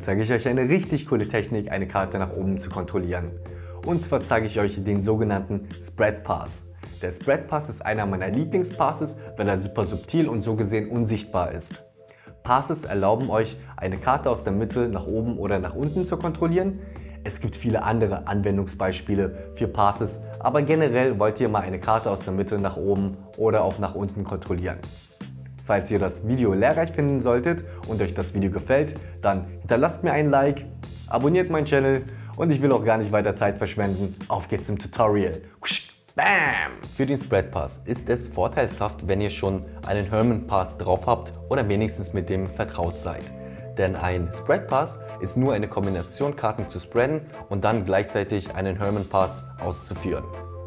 zeige ich euch eine richtig coole Technik, eine Karte nach oben zu kontrollieren. Und zwar zeige ich euch den sogenannten Spread Pass. Der Spread Pass ist einer meiner Lieblingspasses, weil er super subtil und so gesehen unsichtbar ist. Passes erlauben euch, eine Karte aus der Mitte nach oben oder nach unten zu kontrollieren. Es gibt viele andere Anwendungsbeispiele für Passes, aber generell wollt ihr mal eine Karte aus der Mitte nach oben oder auch nach unten kontrollieren. Falls ihr das Video lehrreich finden solltet und euch das Video gefällt, dann hinterlasst mir ein Like, abonniert meinen Channel und ich will auch gar nicht weiter Zeit verschwenden. Auf geht's zum Tutorial. Bam! Für den Spread Pass ist es vorteilhaft, wenn ihr schon einen Herman Pass drauf habt oder wenigstens mit dem vertraut seid. Denn ein Spread Pass ist nur eine Kombination, Karten zu spreaden und dann gleichzeitig einen Herman Pass auszuführen.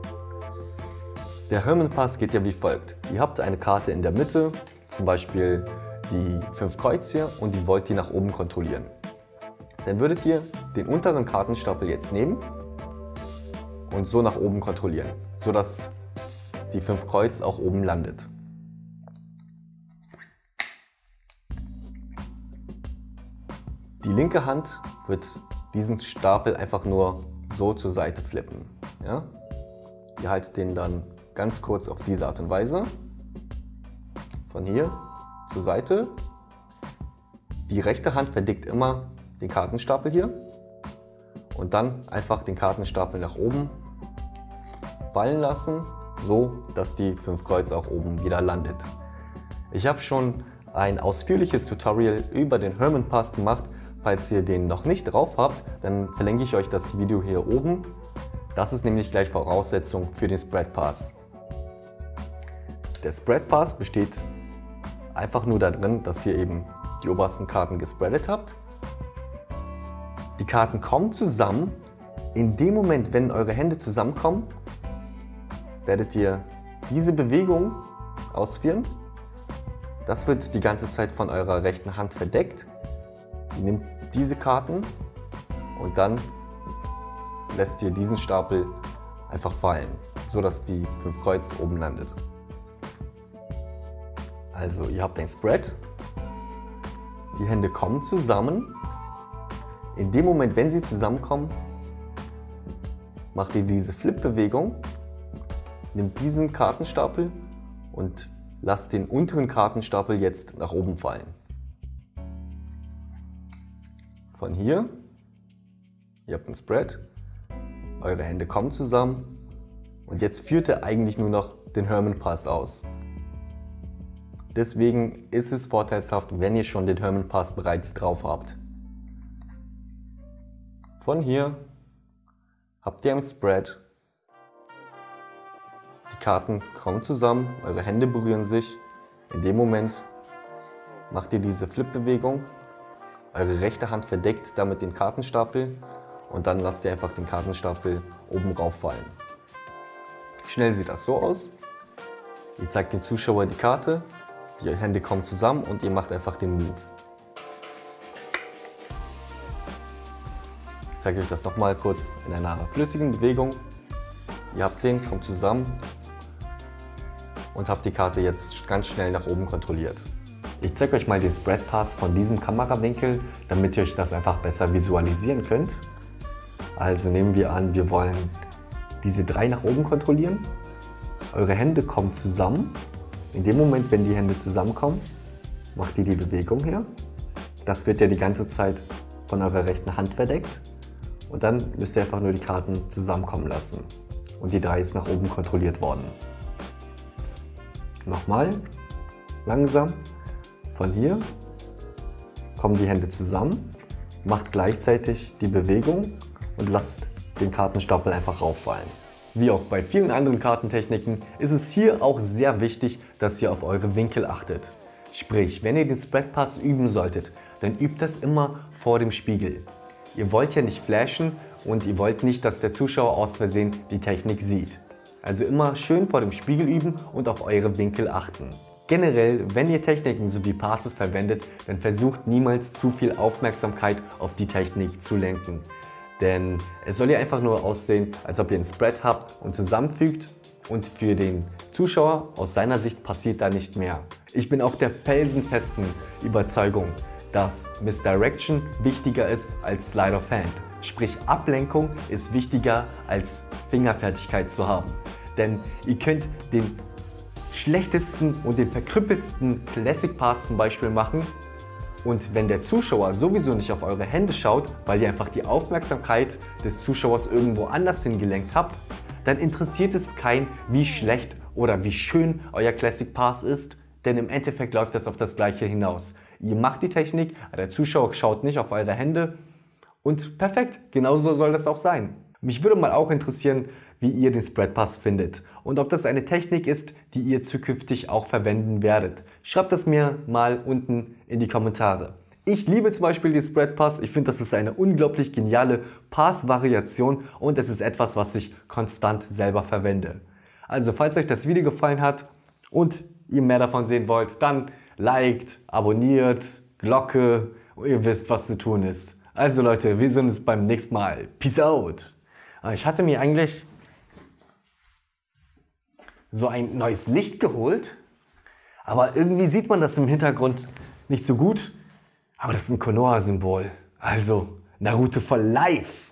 Der Herman Pass geht ja wie folgt. Ihr habt eine Karte in der Mitte, zum Beispiel die 5 Kreuz hier, und ihr wollt die nach oben kontrollieren. Dann würdet ihr den unteren Kartenstapel jetzt nehmen und so nach oben kontrollieren, sodass die 5 Kreuz auch oben landet. Die linke Hand wird diesen Stapel einfach nur so zur Seite flippen. Ja? Ihr haltet den dann ganz kurz auf diese Art und Weise. Von hier zur Seite. Die rechte Hand verdickt immer den Kartenstapel hier und dann einfach den Kartenstapel nach oben fallen lassen, so dass die 5 Kreuz auch oben wieder landet. Ich habe schon ein ausführliches Tutorial über den Herman Pass gemacht. Falls ihr den noch nicht drauf habt, dann verlinke ich euch das Video hier oben. Das ist nämlich gleich Voraussetzung für den Spread Pass. Der Spread Pass besteht einfach nur darin, dass ihr eben die obersten Karten gespreadet habt. Die Karten kommen zusammen. In dem Moment, wenn eure Hände zusammenkommen, werdet ihr diese Bewegung ausführen. Das wird die ganze Zeit von eurer rechten Hand verdeckt. Ihr nehmt diese Karten und dann lässt ihr diesen Stapel einfach fallen, so dass die 5 Kreuz oben landet. Also ihr habt ein Spread, die Hände kommen zusammen. In dem Moment, wenn sie zusammenkommen, macht ihr diese Flip-Bewegung, nehmt diesen Kartenstapel und lasst den unteren Kartenstapel jetzt nach oben fallen. Von hier, ihr habt ein Spread, eure Hände kommen zusammen und jetzt führt ihr eigentlich nur noch den Herman Pass aus. Deswegen ist es vorteilhaft, wenn ihr schon den Herman Pass bereits drauf habt. Von hier habt ihr ein Spread, die Karten kommen zusammen, eure Hände berühren sich. In dem Moment macht ihr diese Flip-Bewegung, eure rechte Hand verdeckt damit den Kartenstapel und dann lasst ihr einfach den Kartenstapel oben rauf fallen. Schnell sieht das so aus. Ihr zeigt dem Zuschauer die Karte, die Hände kommen zusammen und ihr macht einfach den Move. Ich zeige euch das nochmal kurz in einer flüssigen Bewegung. Ihr habt den, kommt zusammen und habt die Karte jetzt ganz schnell nach oben kontrolliert. Ich zeige euch mal den Spread Pass von diesem Kamerawinkel, damit ihr euch das einfach besser visualisieren könnt. Also nehmen wir an, wir wollen diese 3 nach oben kontrollieren. Eure Hände kommen zusammen. In dem Moment, wenn die Hände zusammenkommen, macht ihr die Bewegung hier. Das wird ja die ganze Zeit von eurer rechten Hand verdeckt. Und dann müsst ihr einfach nur die Karten zusammenkommen lassen. Und die 3 ist nach oben kontrolliert worden. Nochmal, langsam. Von hier kommen die Hände zusammen, macht gleichzeitig die Bewegung und lasst den Kartenstapel einfach rauffallen. Wie auch bei vielen anderen Kartentechniken ist es hier auch sehr wichtig, dass ihr auf eure Winkel achtet. Sprich, wenn ihr den Spread Pass üben solltet, dann übt das immer vor dem Spiegel. Ihr wollt ja nicht flashen und ihr wollt nicht, dass der Zuschauer aus Versehen die Technik sieht. Also immer schön vor dem Spiegel üben und auf eure Winkel achten. Generell, wenn ihr Techniken sowie Passes verwendet, dann versucht niemals zu viel Aufmerksamkeit auf die Technik zu lenken. Denn es soll ja einfach nur aussehen, als ob ihr einen Spread habt und zusammenfügt und für den Zuschauer aus seiner Sicht passiert da nicht mehr. Ich bin auch der felsenfesten Überzeugung, dass Misdirection wichtiger ist als Sleight of Hand. Sprich, Ablenkung ist wichtiger als Fingerfertigkeit zu haben. Denn ihr könnt den schlechtesten und den verkrüppelsten Classic Pass zum Beispiel machen. Und wenn der Zuschauer sowieso nicht auf eure Hände schaut, weil ihr einfach die Aufmerksamkeit des Zuschauers irgendwo anders hingelenkt habt, dann interessiert es keinen, wie schlecht oder wie schön euer Classic Pass ist, denn im Endeffekt läuft das auf das Gleiche hinaus. Ihr macht die Technik, der Zuschauer schaut nicht auf eure Hände und perfekt, genauso soll das auch sein. Mich würde mal auch interessieren, wie ihr den Spread Pass findet und ob das eine Technik ist, die ihr zukünftig auch verwenden werdet. Schreibt das mir mal unten in die Kommentare. Ich liebe zum Beispiel den Spread Pass. Ich finde, das ist eine unglaublich geniale Pass-Variation und es ist etwas, was ich konstant selber verwende. Also falls euch das Video gefallen hat und ihr mehr davon sehen wollt, dann liked, abonniert, Glocke und ihr wisst, was zu tun ist. Also Leute, wir sehen uns beim nächsten Mal. Peace out! Ich hatte mir eigentlich so ein neues Licht geholt, aber irgendwie sieht man das im Hintergrund nicht so gut. Aber das ist ein Konoha-Symbol, also Naruto for Life.